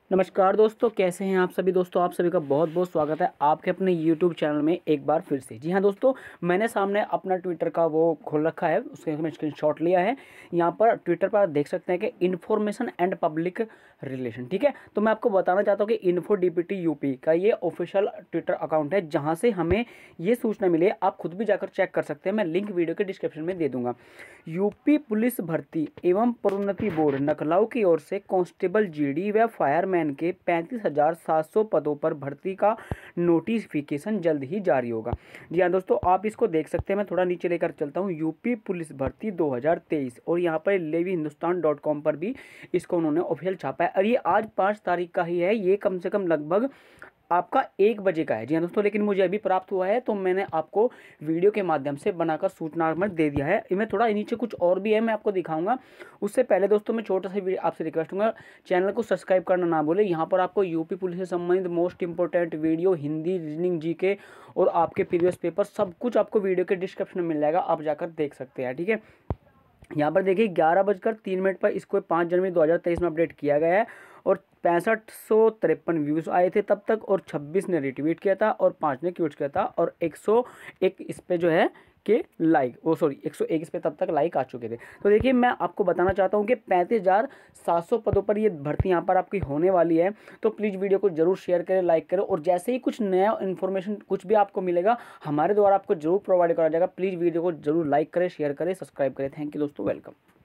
नमस्कार दोस्तों, कैसे हैं आप सभी दोस्तों। आप सभी का बहुत बहुत स्वागत है आपके अपने YouTube चैनल में एक बार फिर से। जी हाँ दोस्तों, मैंने सामने अपना ट्विटर का वो खोल रखा है, उसके मैं स्क्रीनशॉट लिया है। यहाँ पर ट्विटर पर आप देख सकते हैं कि इन्फॉर्मेशन एंड पब्लिक रिलेशन, ठीक है। तो मैं आपको बताना चाहता हूँ कि इन्फो DPT यूपी का ये ऑफिशियल ट्विटर अकाउंट है, जहाँ से हमें ये सूचना मिली है। आप खुद भी जाकर चेक कर सकते हैं, मैं लिंक वीडियो के डिस्क्रिप्शन में दे दूंगा। यूपी पुलिस भर्ती एवं प्रोन्नति बोर्ड नखलाऊ की ओर से कांस्टेबल GD व फायरमैन के 35,700 पदों पर भर्ती का नोटिफिकेशन जल्द ही जारी होगा। जी हाँ दोस्तों, आप इसको देख सकते हैं। मैं थोड़ा नीचे लेकर चलता हूँ। यूपी पुलिस भर्ती 2023 और यहाँ पर levyhindustanCom पर भी इसको उन्होंने ऑफिशियल छापा है और ये आज 5 तारीख का ही है। ये कम से कम लगभग आपका 1 बजे का है। जी हाँ दोस्तों, लेकिन मुझे अभी प्राप्त हुआ है तो मैंने आपको वीडियो के माध्यम से बनाकर सूचना में दे दिया है। इनमें थोड़ा नीचे कुछ और भी है, मैं आपको दिखाऊंगा। उससे पहले दोस्तों मैं छोटा सा आपसे रिक्वेस्ट दूंगा, चैनल को सब्सक्राइब करना ना भूलें। यहाँ पर आपको यूपी पुलिस से संबंधित most important video, Hindi, reasoning, GK और आपके प्रीवियस पेपर, सब कुछ आपको वीडियो के डिस्क्रिप्शन में मिल जाएगा, आप जाकर देख सकते हैं, ठीक है। यहाँ पर देखिए 11:03 पर इसको 5 जनवरी 2023 में अपडेट किया गया है और 6553 व्यूज़ आए थे तब तक, और 26 ने रिट्वीट किया था और 5 ने क्यूट किया था और 101 इस पे जो है कि लाइक 101 इस पे तब तक लाइक आ चुके थे। तो देखिए मैं आपको बताना चाहता हूँ कि 35,700 पदों पर ये भर्ती यहाँ पर आपकी होने वाली है। तो प्लीज़ वीडियो को जरूर शेयर करें, लाइक करें, और जैसे ही कुछ नया इन्फॉर्मेशन कुछ भी आपको मिलेगा हमारे द्वारा आपको जरूर प्रोवाइड करा जाएगा। प्लीज़ वीडियो को जरूर लाइक करें, शेयर करें, सब्सक्राइब करें। थैंक यू दोस्तों, वेलकम।